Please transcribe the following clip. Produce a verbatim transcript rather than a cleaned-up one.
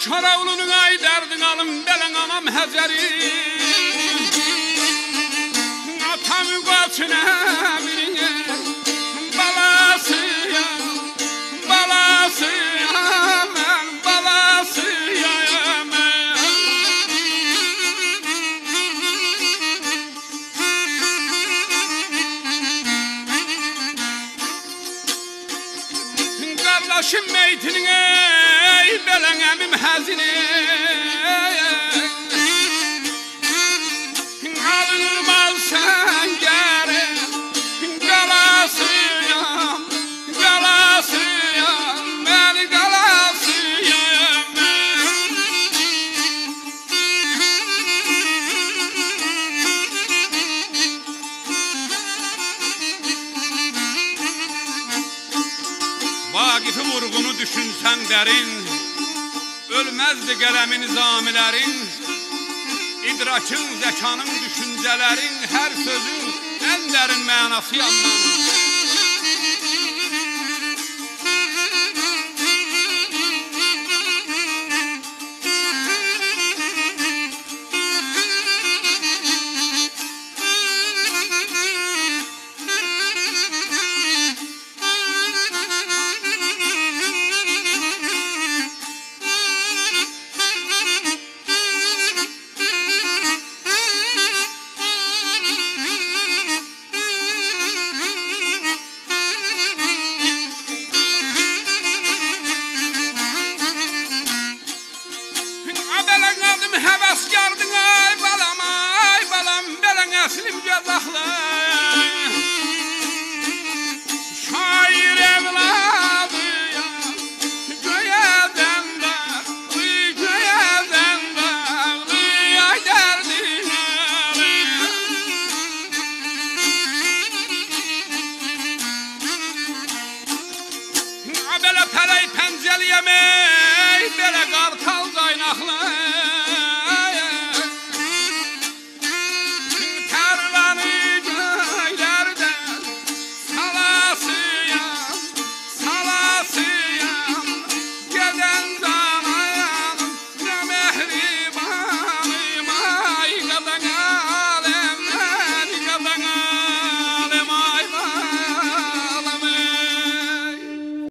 Köravlunun ay derdin alım belen anam Hezeri Atamı koçuna birine balasıya Balasıya men balasıya men Kardeşim meytinin ey belen emim hazine Alınmazsan geri galasıyam Galasıyam ben galasıyam Vakıfı vurgunu düşünsen derin Ölmezdi gelemin zamilerin İdrakin, zekanın, düşüncelerin Her sözün en derin manası yandan Heves gerdin ay balam ay balam belen eslim cezaklı Şair evladı ya Göyeden dağlı Göyeden dağlı Ay derdin ağlı Abele peley penceliyeme